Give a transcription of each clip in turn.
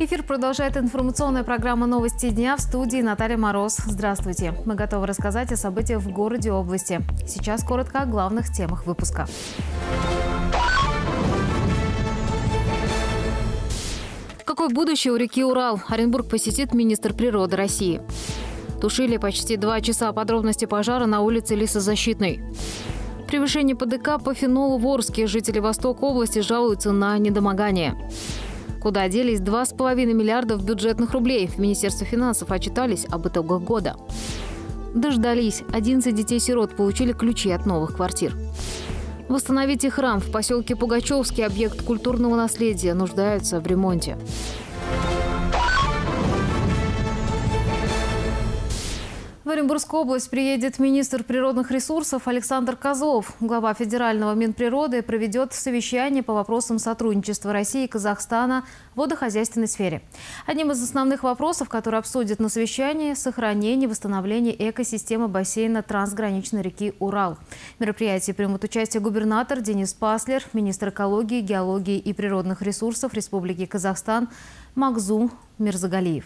Эфир продолжает информационная программа «Новости дня», в студии Наталья Мороз. Здравствуйте. Мы готовы рассказать о событиях в городе и области. Сейчас коротко о главных темах выпуска. Какое будущее у реки Урал? Оренбург посетит министр природы России. Тушили почти 2 часа. Подробности пожара на улице Лесозащитной. Превышение ПДК по фенолу в Орске. Жители Востока области жалуются на недомогание. Куда делись 2,5 миллиарда бюджетных рублей? В Министерстве финансов отчитались об итогах года. Дождались. 11 детей-сирот получили ключи от новых квартир. Восстановите храм. В поселке Пугачевский объект культурного наследия нуждается в ремонте. В Оренбургскую область приедет министр природных ресурсов Александр Козлов. Глава федерального Минприроды проведет совещание по вопросам сотрудничества России и Казахстана в водохозяйственной сфере. Одним из основных вопросов, которые обсудят на совещании – сохранение и восстановление экосистемы бассейна трансграничной реки Урал. В мероприятии примут участие губернатор Денис Паслер, министр экологии, геологии и природных ресурсов Республики Казахстан Магзум Мирзагалиев.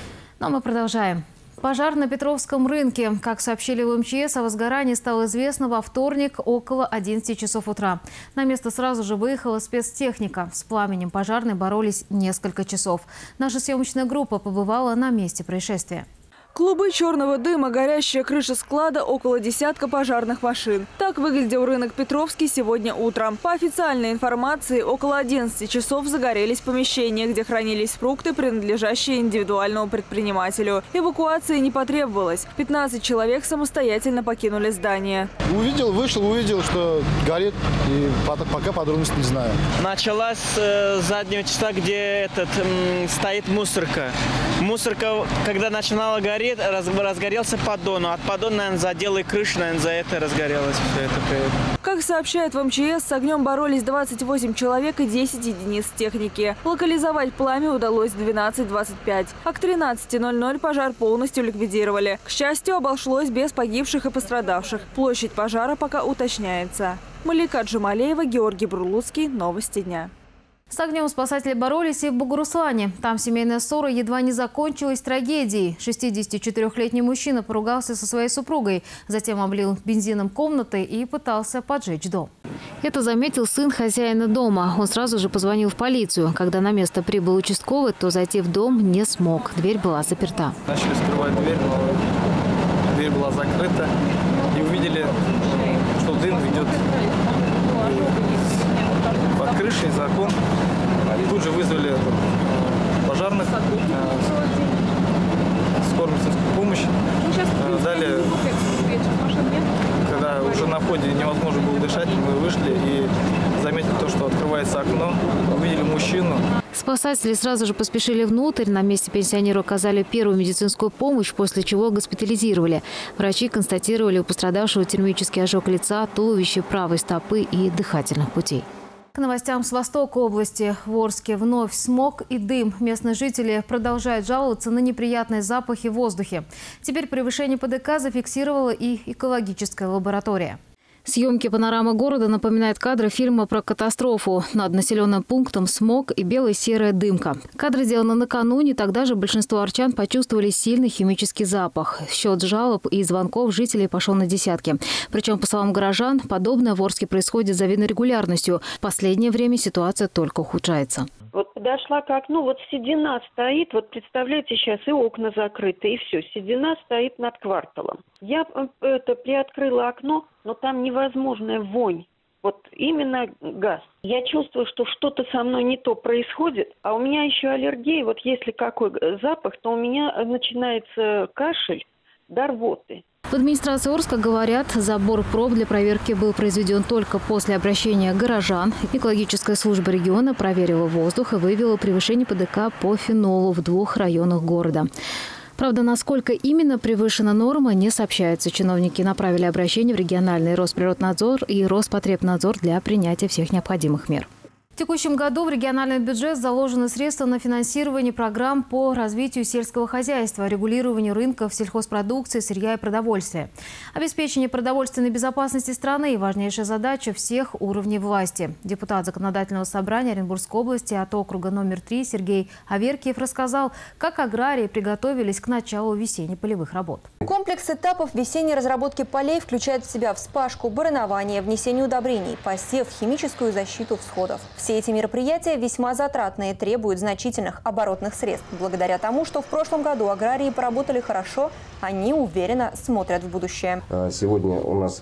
Но мы продолжаем. Пожар на Петровском рынке. Как сообщили в МЧС, о возгорании стало известно во вторник около 11 часов утра. На место сразу же выехала спецтехника. С пламенем пожарные боролись несколько часов. Наша съемочная группа побывала на месте происшествия. Клубы черного дыма, горящая крыша склада, около десятка пожарных машин. Так выглядел рынок Петровский сегодня утром. По официальной информации, около 11 часов загорелись помещения, где хранились фрукты, принадлежащие индивидуальному предпринимателю. Эвакуации не потребовалось. 15 человек самостоятельно покинули здание. Вышел, увидел, что горит, и пока подробности не знаю. Началась с заднего числа, где стоит мусорка. Мусорка, когда начинала гореть, разгорелся поддон. От поддона, наверное, задела и крышу, наверное, за это разгорелось все это. Как сообщает в МЧС, с огнем боролись 28 человек и 10 единиц техники. Локализовать пламя удалось в 12:25. А к 13:00 пожар полностью ликвидировали. К счастью, обошлось без погибших и пострадавших. Площадь пожара пока уточняется. Малика Джумалеева, Георгий Бурлуцкий. Новости дня. С огнем спасатели боролись и в Бугуруслане. Там семейная ссора едва не закончилась трагедией. 64-летний мужчина поругался со своей супругой, затем облил бензином комнаты и пытался поджечь дом. Это заметил сын хозяина дома. Он сразу же позвонил в полицию. Когда на место прибыл участковый, то зайти в дом не смог. Дверь была заперта. Начали скрывать дверь, но дверь была закрыта. И увидели, что дым ведет под крышей, за окон. Тут же вызвали пожарных, скорую медицинскую помощь. Далее, когда уже на входе невозможно было дышать, мы вышли и заметили то, что открывается окно, увидели мужчину. Спасатели сразу же поспешили внутрь. На месте пенсионеру оказали первую медицинскую помощь, после чего госпитализировали. Врачи констатировали у пострадавшего термический ожог лица, туловища, правой стопы и дыхательных путей. К новостям с Востока области. В Орске вновь смог и дым. Местные жители продолжают жаловаться на неприятные запахи в воздухе. Теперь превышение ПДК зафиксировала и экологическая лаборатория. Съемки панорамы города напоминают кадры фильма про катастрофу. Над населенным пунктом смог и бело-серая дымка. Кадры сделаны накануне, тогда же большинство орчан почувствовали сильный химический запах. Счет жалоб и звонков жителей пошел на десятки. Причем, по словам горожан, подобное в Орске происходит с завидной регулярностью. В последнее время ситуация только ухудшается. Вот подошла к окну, вот седина стоит, вот представляете, сейчас и окна закрыты, и все. Седина стоит над кварталом. Я приоткрыла окно, но там невозможная вонь. Вот именно газ. Я чувствую, что что-то со мной не то происходит, а у меня еще аллергия. Вот если какой запах, то у меня начинается кашель до рвоты. В администрации Орска говорят, забор проб для проверки был произведен только после обращения горожан. Экологическая служба региона проверила воздух и выявила превышение ПДК по фенолу в 2 районах города. Правда, насколько именно превышена норма, не сообщается. Чиновники направили обращение в региональный Росприроднадзор и Роспотребнадзор для принятия всех необходимых мер. В текущем году в региональный бюджет заложены средства на финансирование программ по развитию сельского хозяйства, регулированию рынков сельхозпродукции, сырья и продовольствия. Обеспечение продовольственной безопасности страны – важнейшая задача всех уровней власти. Депутат Законодательного собрания Оренбургской области от округа номер 3 Сергей Аверкиев рассказал, как аграрии приготовились к началу весенне-полевых работ. Комплекс этапов весенней разработки полей включает в себя вспашку, баранование, внесение удобрений, посев, химическую защиту всходов. Все эти мероприятия весьма затратные, требуют значительных оборотных средств. Благодаря тому, что в прошлом году аграрии поработали хорошо, они уверенно смотрят в будущее. Сегодня у нас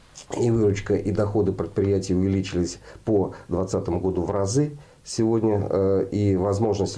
и выручка, и доходы предприятий увеличились по 2020 году в разы. Сегодня и возможность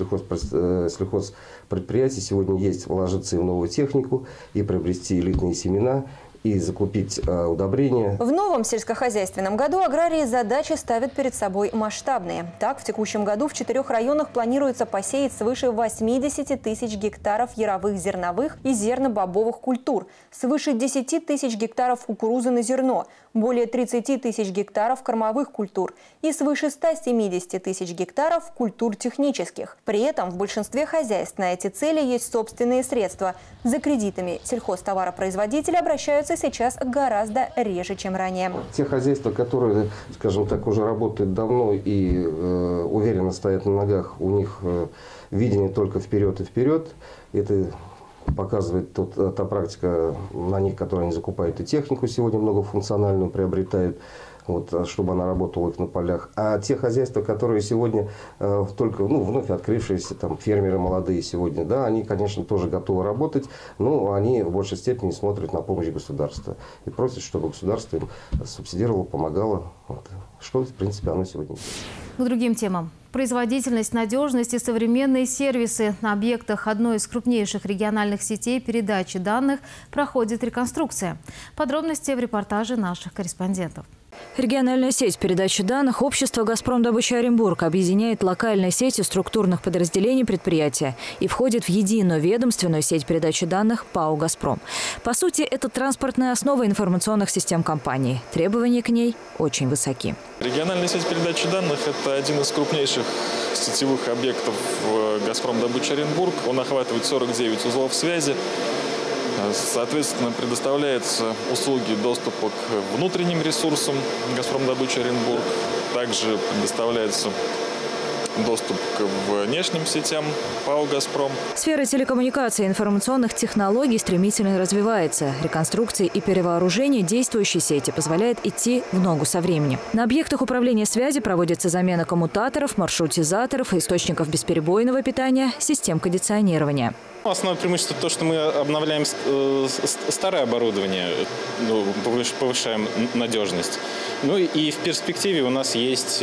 сельхозпредприятий сегодня есть вложиться и в новую технику, и приобрести элитные семена, и закупить удобрения. В новом сельскохозяйственном году аграрии задачи ставят перед собой масштабные. Так, в текущем году в 4 районах планируется посеять свыше 80 тысяч гектаров яровых зерновых и зерно-бобовых культур, свыше 10 тысяч гектаров кукурузы на зерно, более 30 тысяч гектаров кормовых культур и свыше 170 тысяч гектаров культур технических. При этом в большинстве хозяйств на эти цели есть собственные средства. За кредитами сельхозтоваропроизводители обращаются сейчас гораздо реже, чем ранее. Те хозяйства, которые, скажем так, уже работают давно и уверенно стоят на ногах, у них видение только вперед и вперед. Это показывает та практика на них, которую они закупают и технику сегодня многофункциональную приобретают, чтобы она работала их на полях. А те хозяйства, которые сегодня только вновь открывшиеся, там, фермеры молодые сегодня, да, они, конечно, тоже готовы работать, но они в большей степени смотрят на помощь государства и просят, чтобы государство им субсидировало, помогало, что, в принципе, оно сегодня есть. К другим темам. Производительность, надежность и современные сервисы на объектах одной из крупнейших региональных сетей передачи данных проходит реконструкция. Подробности в репортаже наших корреспондентов. Региональная сеть передачи данных общества «Газпром Добыча Оренбург» объединяет локальные сети структурных подразделений предприятия и входит в единую ведомственную сеть передачи данных ПАО «Газпром». По сути, это транспортная основа информационных систем компании. Требования к ней очень высоки. Региональная сеть передачи данных – это один из крупнейших сетевых объектов «Газпром Добыча Оренбург». Он охватывает 49 узлов связи. Соответственно, предоставляются услуги доступа к внутренним ресурсам «Газпром Добыча Оренбург». Также предоставляется доступ к внешним сетям ПАО «Газпром». Сфера телекоммуникаций и информационных технологий стремительно развивается. Реконструкция и перевооружение действующей сети позволяет идти в ногу со временем. На объектах управления связи проводится замена коммутаторов, маршрутизаторов, источников бесперебойного питания, систем кондиционирования. Основное преимущество то, что мы обновляем старое оборудование, повышаем надежность. И в перспективе у нас есть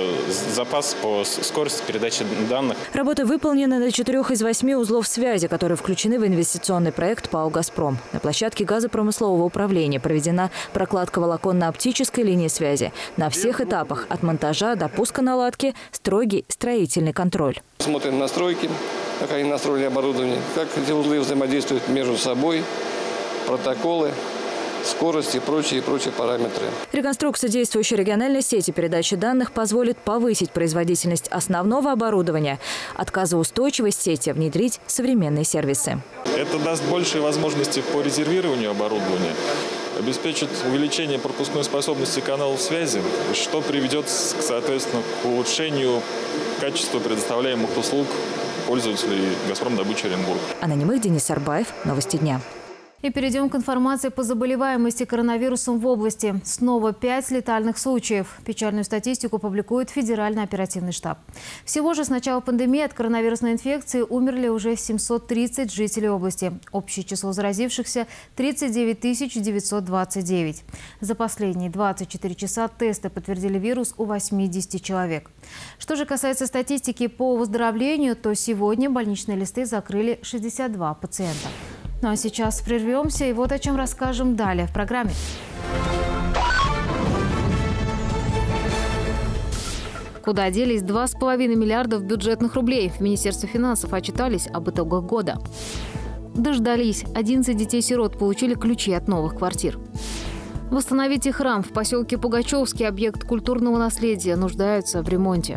запас по скорости передачи данных. Работы выполнены на 4 из 8 узлов связи, которые включены в инвестиционный проект ПАО «Газпром». На площадке газопромыслового управления проведена прокладка волоконно-оптической линии связи. На всех этапах от монтажа до пуска наладки строгий строительный контроль. Смотрим настройки, как они настроили оборудование, как эти узлы взаимодействуют между собой, протоколы, скорость и прочие параметры. Реконструкция действующей региональной сети передачи данных позволит повысить производительность основного оборудования, отказоустойчивость сети, внедрить современные сервисы. Это даст большие возможности по резервированию оборудования, обеспечит увеличение пропускной способности каналов связи, что приведет, соответственно, к улучшению качества предоставляемых услуг пользователей «Газпром Добыча Оренбург». Анна Немых, Денис Арбаев. Новости дня. И перейдем к информации по заболеваемости коронавирусом в области. Снова 5 летальных случаев. Печальную статистику публикует Федеральный оперативный штаб. Всего же с начала пандемии от коронавирусной инфекции умерли уже 730 жителей области. Общее число заразившихся – 39 929. За последние 24 часа тесты подтвердили вирус у 80 человек. Что же касается статистики по выздоровлению, то сегодня больничные листы закрыли 62 пациента. Ну а сейчас прервемся и вот о чем расскажем далее в программе. Куда делись 2,5 миллиарда бюджетных рублей? В Министерстве финансов отчитались об итогах года. Дождались. 11 детей-сирот получили ключи от новых квартир. Восстановите храм в поселке Пугачевский, объект культурного наследия, нуждается в ремонте.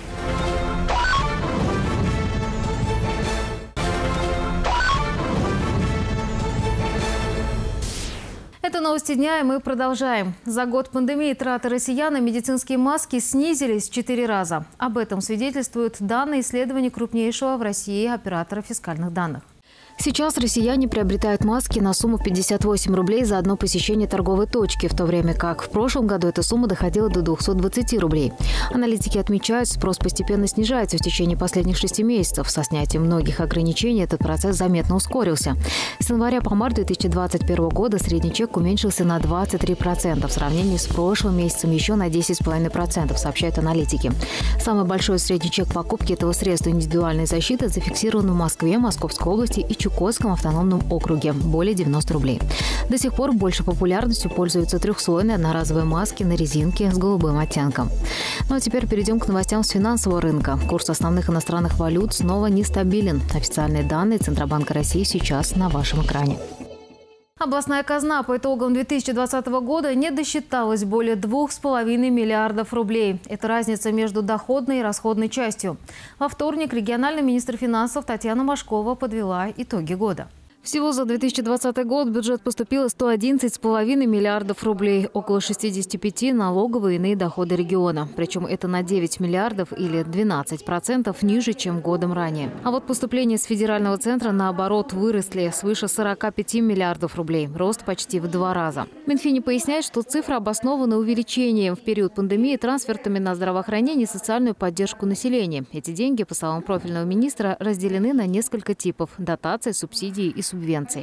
Это новости дня, и мы продолжаем. За год пандемии траты россиян на медицинские маски снизились в 4 раза. Об этом свидетельствуют данные исследования крупнейшего в России оператора фискальных данных. Сейчас россияне приобретают маски на сумму 58 рублей за одно посещение торговой точки, в то время как в прошлом году эта сумма доходила до 220 рублей. Аналитики отмечают, спрос постепенно снижается в течение последних 6 месяцев. Со снятием многих ограничений этот процесс заметно ускорился. С января по март 2021 года средний чек уменьшился на 23%, в сравнении с прошлым месяцем еще на 10,5%, сообщают аналитики. Самый большой средний чек покупки этого средства индивидуальной защиты зафиксирован в Москве, Московской области и Чукотском автономном округе – более 90 рублей. До сих пор больше популярностью пользуются трехслойные одноразовые маски на резинке с голубым оттенком. Ну а теперь перейдем к новостям с финансового рынка. Курс основных иностранных валют снова нестабилен. Официальные данные Центробанка России сейчас на вашем экране. Областная казна по итогам 2020 года не досчиталась более 2,5 миллиардов рублей. Это разница между доходной и расходной частью. Во вторник региональный министр финансов Татьяна Машкова подвела итоги года. Всего за 2020 год в бюджет поступило 111,5 миллиардов рублей, около 65 налоговые и иные доходы региона. Причем это на 9 миллиардов или 12% ниже, чем годом ранее. А вот поступления с федерального центра, наоборот, выросли свыше 45 миллиардов рублей. Рост почти в 2 раза. Минфин поясняет, что цифра обоснована увеличением в период пандемии трансфертами на здравоохранение и социальную поддержку населения. Эти деньги, по словам профильного министра, разделены на несколько типов – дотации, субсидии и субвенции.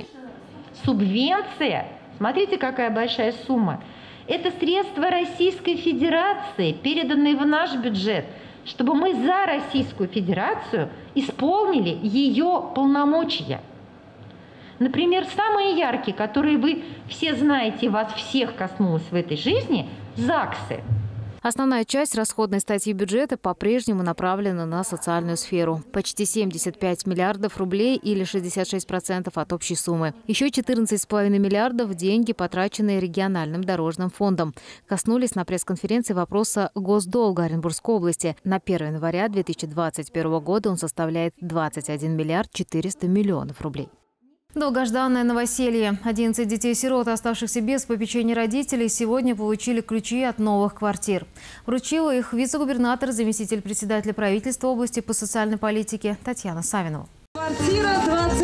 Субвенция, смотрите, какая большая сумма. Это средства Российской Федерации, переданные в наш бюджет, чтобы мы за Российскую Федерацию исполнили ее полномочия. Например, самые яркие, которые вы все знаете, вас всех коснулось в этой жизни – ЗАГСы. Основная часть расходной статьи бюджета по-прежнему направлена на социальную сферу. Почти 75 миллиардов рублей или 66% от общей суммы. Еще 14,5 миллиардов – деньги, потраченные региональным дорожным фондом. Коснулись на пресс-конференции вопроса госдолга Оренбургской области. На 1 января 2021 года он составляет 21 миллиард 400 миллионов рублей. Долгожданное новоселье. 11 детей-сирот, оставшихся без попечения родителей, сегодня получили ключи от новых квартир. Вручила их вице-губернатор, заместитель председателя правительства области по социальной политике Татьяна Савинова. Квартира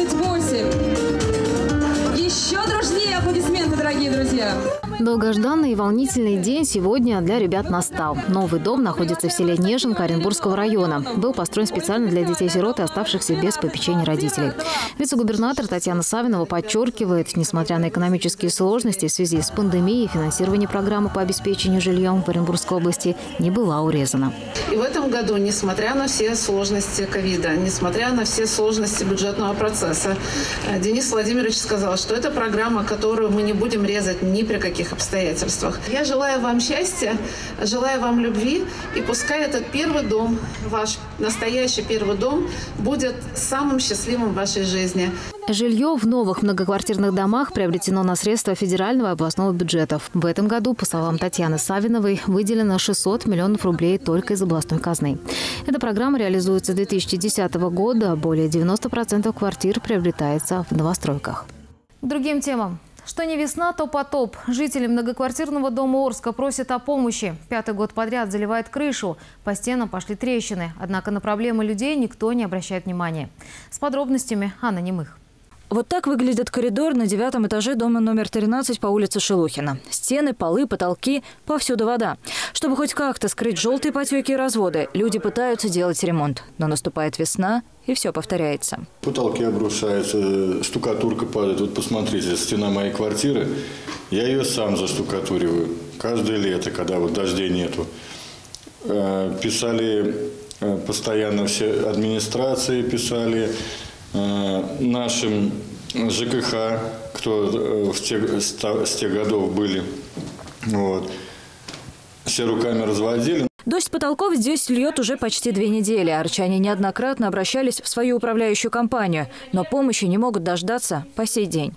28. Еще дружнее аплодисменты, дорогие друзья. Долгожданный и волнительный день сегодня для ребят настал. Новый дом находится в селе Нежинка Оренбургского района. Был построен специально для детей-сирот и оставшихся без попечения родителей. Вице-губернатор Татьяна Савинова подчеркивает, несмотря на экономические сложности в связи с пандемией, финансирование программы по обеспечению жильем в Оренбургской области не была урезана. И в этом году, несмотря на все сложности ковида, несмотря на все сложности бюджетного процесса, Денис Владимирович сказал, что это программа, которую мы не будем резать ни при каких обстоятельствах. Я желаю вам счастья, желаю вам любви, и пускай этот первый дом, ваш настоящий первый дом, будет самым счастливым в вашей жизни. Жилье в новых многоквартирных домах приобретено на средства федерального и областного бюджетов. В этом году, по словам Татьяны Савиновой, выделено 600 миллионов рублей только из областной казны. Эта программа реализуется с 2010 года. Более 90% квартир приобретается в новостройках. К другим темам. Что не весна, то потоп. Жители многоквартирного дома Орска просят о помощи. 5-й год подряд заливает крышу. По стенам пошли трещины. Однако на проблемы людей никто не обращает внимания. С подробностями Анна Немых. Вот так выглядит коридор на 9-м этаже дома номер 13 по улице Шелухина. Стены, полы, потолки – повсюду вода. Чтобы хоть как-то скрыть желтые потеки и разводы, люди пытаются делать ремонт. Но наступает весна, и все повторяется. Потолки обрушаются, штукатурка падает. Вот посмотрите, стена моей квартиры, я ее сам заштукатуриваю. Каждое лето, когда вот дождей нету. Писали постоянно все администрации, писали нашим ЖКХ, кто с тех годов были. Вот. Все руками разводили. Дождь с потолков здесь льет уже почти 2 недели. Арчане неоднократно обращались в свою управляющую компанию, но помощи не могут дождаться по сей день.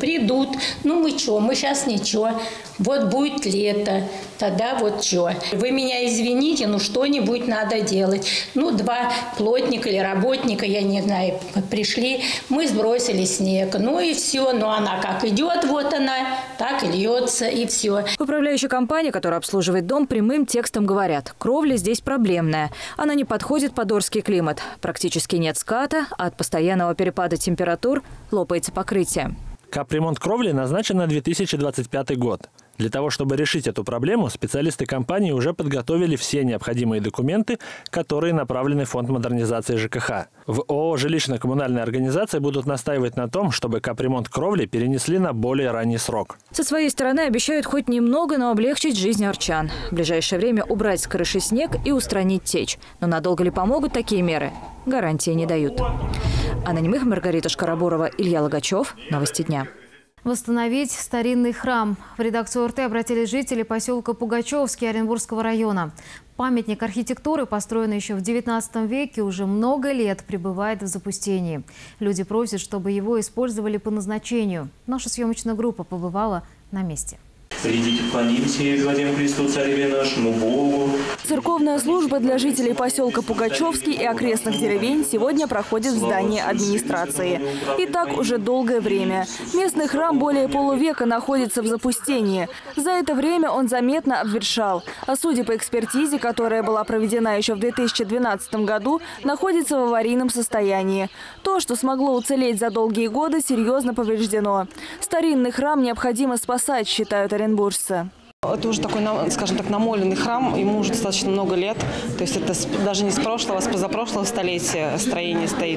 придут, ну мы что, мы сейчас ничего, вот будет лето, тогда вот что. Вы меня извините, ну что-нибудь надо делать. Ну 2 плотника или работника, я не знаю, пришли, мы сбросили снег, ну и все, ну она как идет, вот она, так и льется, и все. Управляющая компания, которая обслуживает дом, прямым текстом говорят, кровля здесь проблемная. Она не подходит под орский климат. Практически нет ската, а от постоянного перепада температур лопается покрытие. Капремонт кровли назначен на 2025 год. Для того, чтобы решить эту проблему, специалисты компании уже подготовили все необходимые документы, которые направлены в Фонд модернизации ЖКХ. В ООО «Жилищно-коммунальная организация» будут настаивать на том, чтобы капремонт кровли перенесли на более ранний срок. Со своей стороны обещают хоть немного, но облегчить жизнь арчан. В ближайшее время убрать с крыши снег и устранить течь. Но надолго ли помогут такие меры? Гарантии не дают. Анна Немых, Маргарита Шкарабурова, Илья Логачев. Новости дня. Восстановить старинный храм. В редакцию РТ обратились жители поселка Пугачевский Оренбургского района. Памятник архитектуры, построенный еще в XIX веке, уже много лет пребывает в запустении. Люди просят, чтобы его использовали по назначению. Наша съемочная группа побывала на месте. Придите, поклонимся и воздаем Христу, Цареве нашему Богу. Церковная служба для жителей поселка Пугачевский и окрестных деревень сегодня проходит в здании администрации. И так уже долгое время. Местный храм более полувека находится в запустении. За это время он заметно обветшал. А судя по экспертизе, которая была проведена еще в 2012 году, находится в аварийном состоянии. То, что смогло уцелеть за долгие годы, серьезно повреждено. Старинный храм необходимо спасать, считают оренбуржцы. Это уже такой, скажем так, намоленный храм, ему уже достаточно много лет. То есть это даже не с прошлого, а с позапрошлого столетия строение стоит.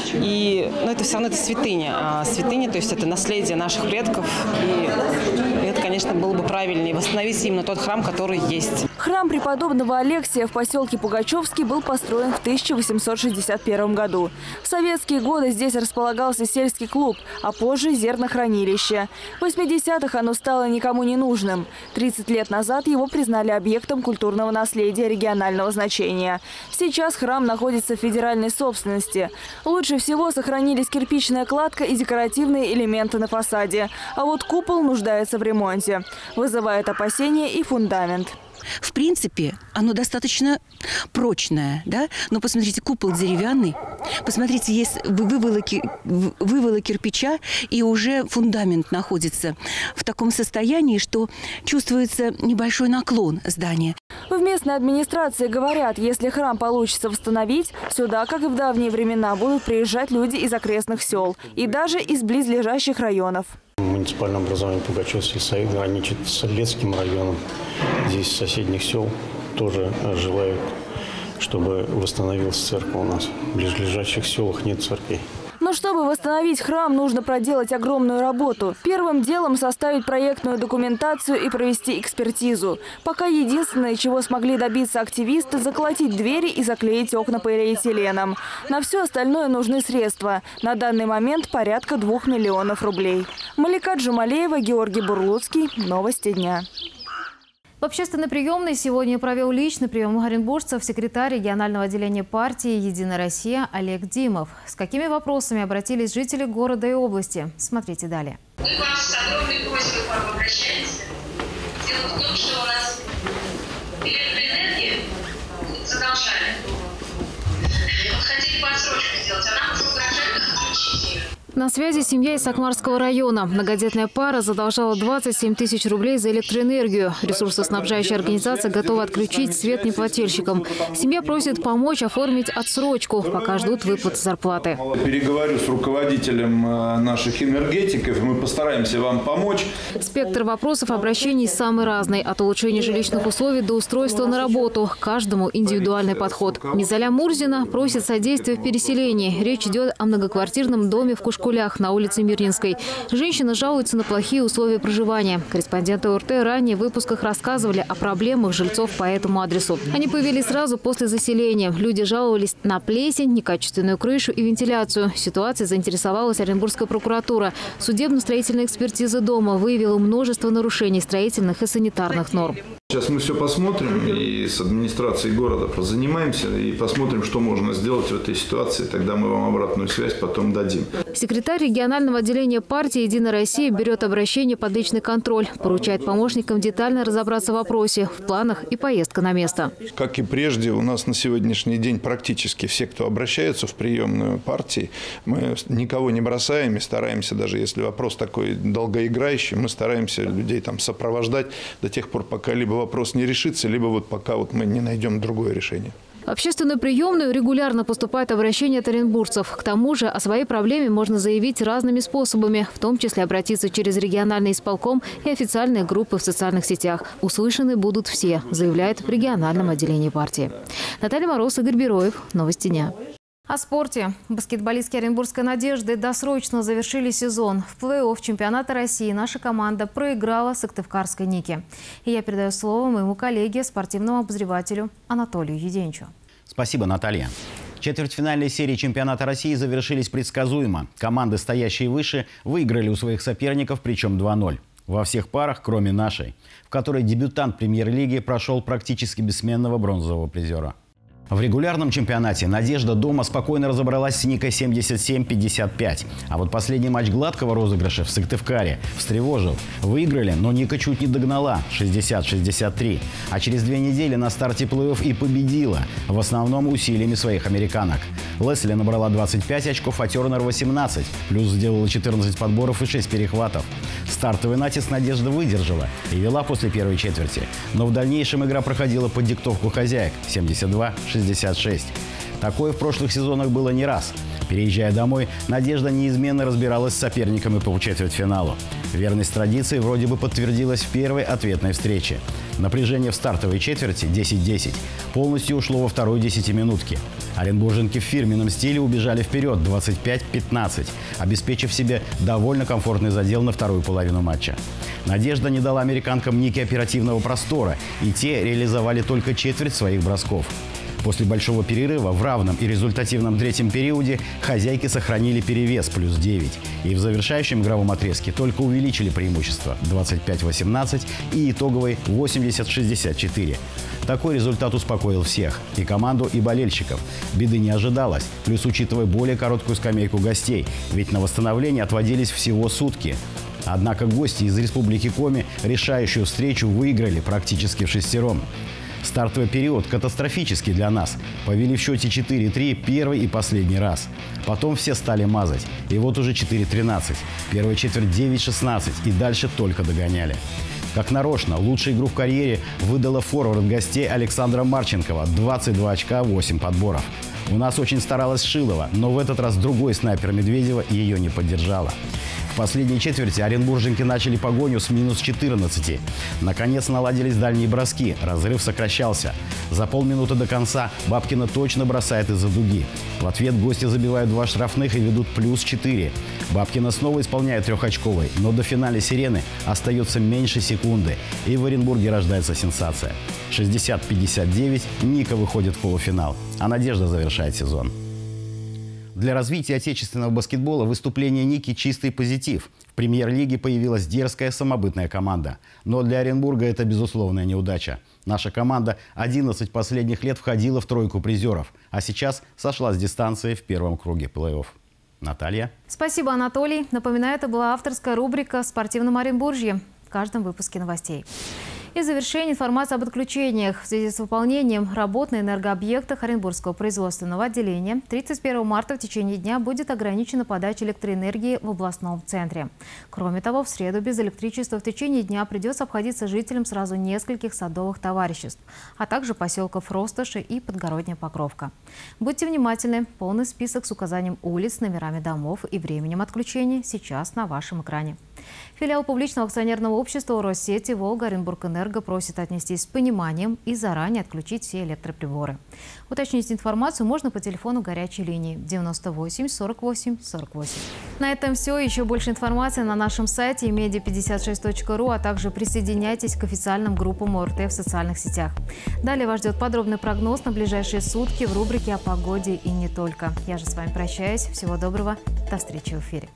Но это все равно это святыня. А святыня, то есть это наследие наших предков. И это, конечно, было бы правильнее восстановить именно тот храм, который есть. Храм преподобного Алексия в поселке Пугачевский был построен в 1861 году. В советские годы здесь располагался сельский клуб, а позже зернохранилище. В 80-х оно стало никому не нужным. 30 лет назад его признали объектом культурного наследия регионального значения. Сейчас храм находится в федеральной собственности. Лучше всего сохранились кирпичная кладка и декоративные элементы на фасаде. А вот купол нуждается в ремонте. Вызывает опасения и фундамент. В принципе, оно достаточно прочное, да? Но посмотрите, купол деревянный. Посмотрите, есть вывалы кирпича, и уже фундамент находится в таком состоянии, что чувствуется небольшой наклон здания. В местной администрации говорят, если храм получится восстановить, сюда, как и в давние времена, будут приезжать люди из окрестных сел и даже из близлежащих районов. Муниципальное образование Пугачевский союз граничит с Летским районом. Здесь соседних сел тоже желают, чтобы восстановилась церковь у нас. В близлежащих селах нет церквей. Но чтобы восстановить храм, нужно проделать огромную работу. Первым делом составить проектную документацию и провести экспертизу. Пока единственное, чего смогли добиться активисты, заколотить двери и заклеить окна полиэтиленом. На все остальное нужны средства. На данный момент порядка 2 миллионов рублей. Малика Джумалеева, Георгий Бурлуцкий. Новости дня. В общественной приемной сегодня провел личный прием оренбуржцев секретарь регионального отделения партии «Единая Россия» Олег Димов. С какими вопросами обратились жители города и области? Смотрите далее. Мы к вам с огромной просьбой к вам обращаемся. Дело в том, что у нас электроэнергия задолжали. Вот хотели подсрочку сделать, а нам уже угрожают отключить ее. На связи семья из Сакмарского района. Многодетная пара задолжала 27 тысяч рублей за электроэнергию. Ресурсоснабжающая организация готова отключить свет неплательщикам. Семья просит помочь оформить отсрочку, пока ждут выплаты зарплаты. Переговорю с руководителем наших энергетиков, и мы постараемся вам помочь. Спектр вопросов, обращений самый разный. От улучшения жилищных условий до устройства на работу. Каждому индивидуальный подход. Мизаля Мурзина просит содействия в переселении. Речь идет о многоквартирном доме в Кушкулях на улице Мирнинской. Женщина жалуется на плохие условия проживания. Корреспонденты ОРТ ранее в выпусках рассказывали о проблемах жильцов по этому адресу. Они появились сразу после заселения. Люди жаловались на плесень, некачественную крышу и вентиляцию. Ситуацией заинтересовалась Оренбургская прокуратура. Судебно-строительная экспертиза дома выявила множество нарушений строительных и санитарных норм. Сейчас мы все посмотрим и с администрацией города позанимаемся и посмотрим, что можно сделать в этой ситуации. Тогда мы вам обратную связь потом дадим. Секретарь регионального отделения партии «Единая Россия» берет обращение под личный контроль, поручает помощникам детально разобраться в вопросе, в планах и поездка на место. Как и прежде, у нас на сегодняшний день практически все, кто обращаются в приемную партии, мы никого не бросаем и стараемся, даже если вопрос такой долгоиграющий, мы стараемся людей там сопровождать до тех пор, пока либо вопрос не решится, либо вот пока вот мы не найдем другое решение. В общественную приемную регулярно поступают обращения от оренбуржцев. К тому же о своей проблеме можно заявить разными способами, в том числе обратиться через региональный исполком и официальные группы в социальных сетях. Услышаны будут все, заявляет в региональном отделении партии. Наталья Мороз, Игорь Бероев. Новости дня. О спорте. Баскетболистки Оренбургской «Надежды» досрочно завершили сезон. В плей-офф чемпионата России наша команда проиграла Сыктывкарской «Нике». И я передаю слово моему коллеге, спортивному обозревателю Анатолию Юденчу. Спасибо, Наталья. Четвертьфинальные серии чемпионата России завершились предсказуемо. Команды, стоящие выше, выиграли у своих соперников, причем 2-0. Во всех парах, кроме нашей, в которой дебютант премьер-лиги прошел практически бессменного бронзового призера. В регулярном чемпионате «Надежда» дома спокойно разобралась с «Никой» 77-55. А вот последний матч гладкого розыгрыша в Сыктывкаре встревожил. Выиграли, но «Ника» чуть не догнала 60-63. А через 2 недели на старте плей-офф и победила, в основном усилиями своих американок. Лесли набрала 25 очков, а Тернер 18. Плюс сделала 14 подборов и 6 перехватов. Стартовый натиск «Надежда» выдержала и вела после первой четверти. Но в дальнейшем игра проходила под диктовку хозяек 72-66. Такое в прошлых сезонах было не раз. Переезжая домой, «Надежда» неизменно разбиралась с соперниками по четвертьфиналу. Верность традиции вроде бы подтвердилась в первой ответной встрече. Напряжение в стартовой четверти 10-10 полностью ушло во второй десятиминутке. Оренбурженки в фирменном стиле убежали вперед 25-15, обеспечив себе довольно комфортный задел на вторую половину матча. «Надежда» не дала американкам «Ники» оперативного простора, и те реализовали только четверть своих бросков. После большого перерыва в равном и результативном третьем периоде хозяйки сохранили перевес плюс 9. И в завершающем игровом отрезке только увеличили преимущество 25-18 и итоговый 80-64. Такой результат успокоил всех – и команду, и болельщиков. Беды не ожидалось, плюс учитывая более короткую скамейку гостей, ведь на восстановление отводились всего сутки. Однако гости из Республики Коми решающую встречу выиграли практически вшестером. Стартовый период катастрофический для нас. Повели в счете 4-3 первый и последний раз. Потом все стали мазать. И вот уже 4-13. Первая четверть 9-16. И дальше только догоняли. Как нарочно, лучшую игру в карьере выдала форвард гостей Александра Марченкова. 22 очка, 8 подборов. У нас очень старалась Шилова, но в этот раз другой снайпер Медведева ее не поддержала. В последней четверти оренбурженки начали погоню с минус 14. Наконец наладились дальние броски, разрыв сокращался. За полминуты до конца Бабкина точно бросает из-за дуги. В ответ гости забивают 2 штрафных и ведут плюс 4. Бабкина снова исполняет трехочковый, но до финала «Сирены» остается меньше секунды. И в Оренбурге рождается сенсация. 60-59 «Ника» выходит в полуфинал, а «Надежда» завершает сезон. Для развития отечественного баскетбола выступление «Ники» – чистый позитив. В премьер-лиге появилась дерзкая самобытная команда. Но для Оренбурга это безусловная неудача. Наша команда 11 последних лет входила в тройку призеров, а сейчас сошла с дистанции в первом круге плей-офф. Наталья. Спасибо, Анатолий. Напоминаю, это была авторская рубрика «В спортивном Оренбуржье» в каждом выпуске новостей. И в завершение информация об отключениях. В связи с выполнением работ на энергообъектах Оренбургского производственного отделения 31 марта в течение дня будет ограничена подача электроэнергии в областном центре. Кроме того, в среду без электричества в течение дня придется обходиться жителям сразу нескольких садовых товариществ, а также поселков Ростоши и Подгородняя Покровка. Будьте внимательны. Полный список с указанием улиц, номерами домов и временем отключения сейчас на вашем экране. Филиал публичного акционерного общества «Россети» «Волга-Оренбургэнерго» просит отнестись с пониманием и заранее отключить все электроприборы. Уточнить информацию можно по телефону горячей линии 98 48 48. На этом все. Еще больше информации на нашем сайте media56.ru, а также присоединяйтесь к официальным группам ОРТ в социальных сетях. Далее вас ждет подробный прогноз на ближайшие сутки в рубрике о погоде и не только. Я же с вами прощаюсь. Всего доброго. До встречи в эфире.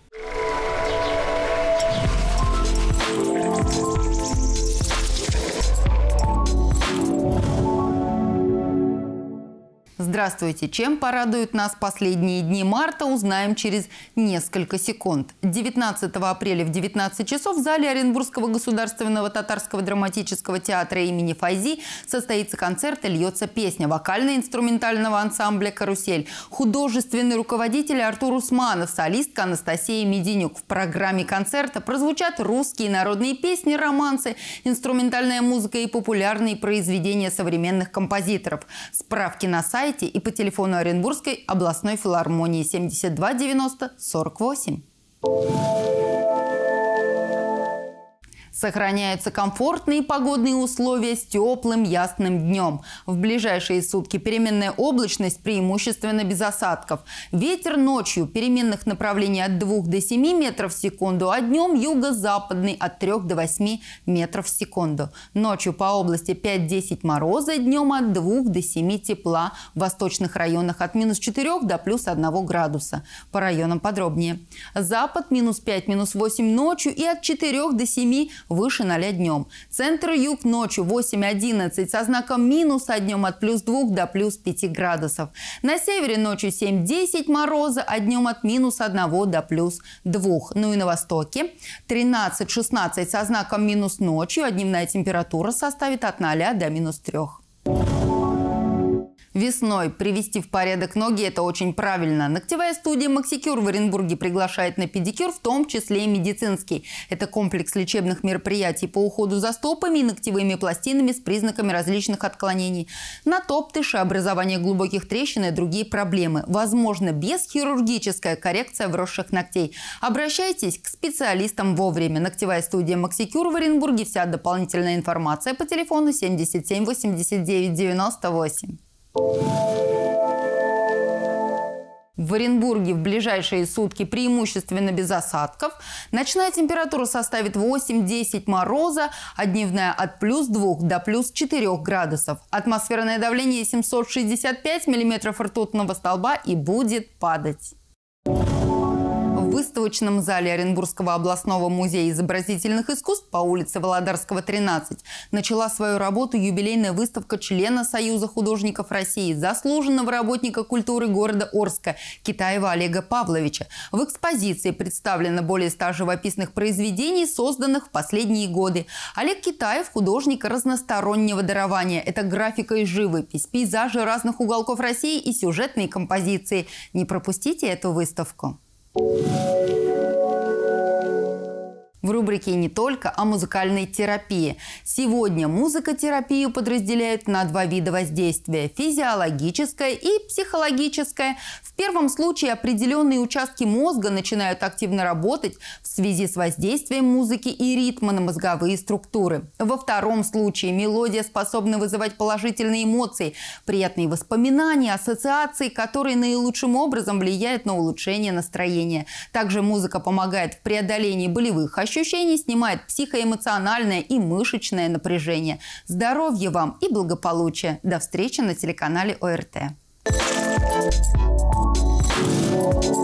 Здравствуйте! Чем порадуют нас последние дни марта, узнаем через несколько секунд. 19 апреля в 19 часов в зале Оренбургского государственного татарского драматического театра имени Файзи состоится концерт и льется песня вокально-инструментального ансамбля «Карусель». Художественный руководитель Артур Усманов, солистка Анастасия Меденюк. В программе концерта прозвучат русские народные песни, романсы, инструментальная музыка и популярные произведения современных композиторов. Справки на сайте и по телефону Оренбургской областной филармонии 72 90 48. Сохраняются комфортные погодные условия с теплым ясным днем. В ближайшие сутки переменная облачность, преимущественно без осадков. Ветер ночью переменных направлений от 2 до 7 метров в секунду, а днем юго-западный от 3 до 8 метров в секунду. Ночью по области 5-10 мороза, днем от 2 до 7 тепла. В восточных районах от -4 до +1 градуса. По районам подробнее. Запад -5, -8 ночью и от 4 до 7 выше 0 днем. Центр и юг ночью 8-11 со знаком минус, а днем от +2 до +5 градусов. На севере ночью 7-10 мороза, а днем от -1 до +2. Ну и на востоке 13-16 со знаком минус ночью, а дневная температура составит от 0 до -3. Весной привести в порядок ноги – это очень правильно. Ногтевая студия «Максикюр» в Оренбурге приглашает на педикюр, в том числе и медицинский. Это комплекс лечебных мероприятий по уходу за стопами и ногтевыми пластинами с признаками различных отклонений. Натоптыши, образование глубоких трещин и другие проблемы. Возможно, бесхирургическая коррекция вросших ногтей. Обращайтесь к специалистам вовремя. Ногтевая студия «Максикюр» в Оренбурге. Вся дополнительная информация по телефону 77 89 98. В Оренбурге в ближайшие сутки преимущественно без осадков. Ночная температура составит 8-10 мороза, а дневная от +2 до +4 градусов. Атмосферное давление 765 миллиметров ртутного столба и будет падать. В выставочном зале Оренбургского областного музея изобразительных искусств по улице Володарского, 13 начала свою работу юбилейная выставка члена Союза художников России, заслуженного работника культуры города Орска Китаева Олега Павловича. В экспозиции представлено более 100 живописных произведений, созданных в последние годы. Олег Китаев – художник разностороннего дарования. Это графика и живопись, пейзажи разных уголков России и сюжетные композиции. Не пропустите эту выставку. В рубрике «Не только о музыкальной терапии». Сегодня музыкотерапию подразделяют на 2 вида воздействия – физиологическое и психологическое. В первом случае определенные участки мозга начинают активно работать в связи с воздействием музыки и ритма на мозговые структуры. Во втором случае мелодия способна вызывать положительные эмоции, приятные воспоминания, ассоциации, которые наилучшим образом влияют на улучшение настроения. Также музыка помогает в преодолении болевых ощущений, снимает психоэмоциональное и мышечное напряжение. Здоровья вам и благополучия! До встречи на телеканале ОРТ.